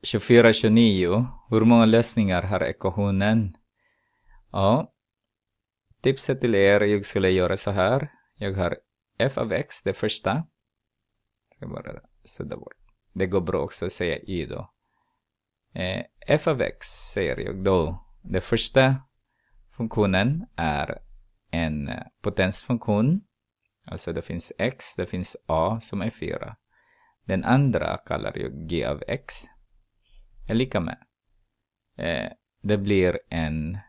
24, 29. Hur många lösningar har ekvationen? Ja, tipset till er, jag skulle göra så här. Jag har f av x, det första. Jag ska bara sudda bort. Det går bra också att säga y då. F av x säger jag då. Det första funktionen är en potensfunktion. Alltså det finns x, det finns a som är 4. Den andra kallar jag g av x. Är lika med. Det blir en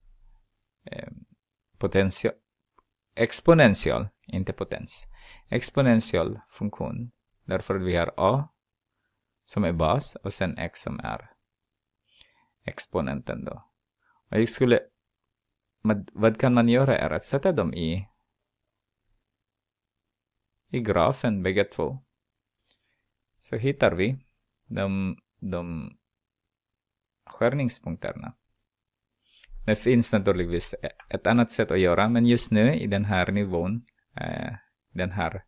exponential, inte potens. Exponential funktion. Därför vi har a som är bas och sen x som är exponenten då. Och jag skulle, vad kan man göra är att sätta dem i grafen bägge två. Så hittar vi de skärningspunkterna. Det finns naturligtvis ett annat sätt att göra, men just nu i den här nivån, den här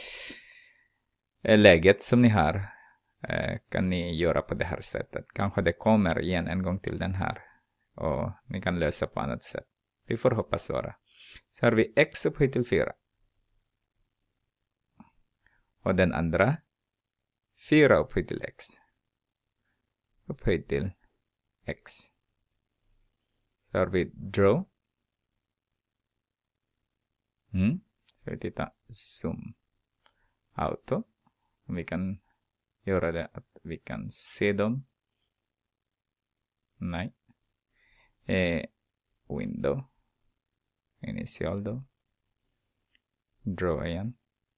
läget som ni har, kan ni göra på det här sättet. Kanske det kommer igen en gång till den här och ni kan lösa på annat sätt. Vi får hoppas vara. Så har vi x upphöjt till 4. Och den andra 4 upphöjt till x. Upphöjt till x. Så har vi draw. Så vi tittar zoom auto. Vi kan göra det att vi kan se dem. Nej. Window. Initial då. Draw igen.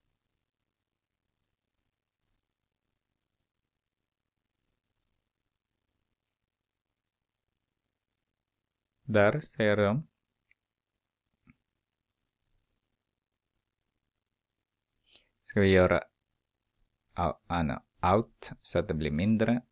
Där ser de. Ska vi göra out så att det blir mindre.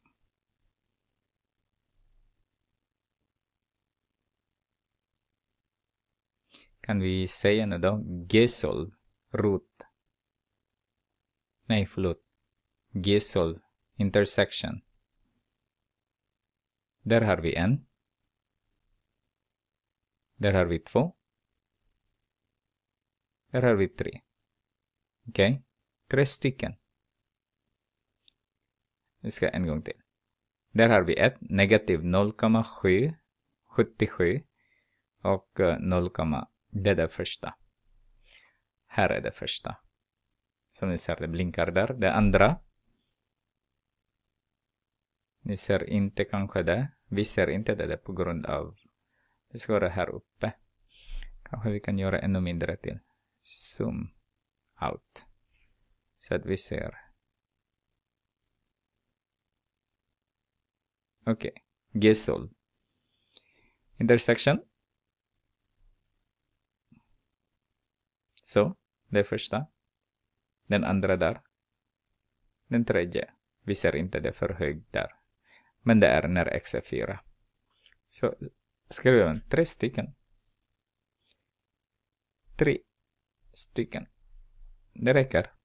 Kan vi säga nu då gesol root. Nej, förlåt. Gesol intersection. Där har vi en. Där har vi 2. Där har vi 3. Okej. 3 stycken. Vi ska en gång till. Där har vi ett negativ 0,777 och 0, det är det första. Här är det första. Som ni ser, det blinkar där. Det andra. Ni ser inte kanske det. Vi ser inte det på grund av det ska vara här uppe. Kanske vi kan göra ännu mindre till. Zoom out. Så att vi ser. Okej. Gesol. Intersection. Så. Det första. Den andra där. Den tredje. Vi ser inte det för högt där. Men det är när x är 4. Så skriver vi 3 stycken. 3 stycken. Det räcker.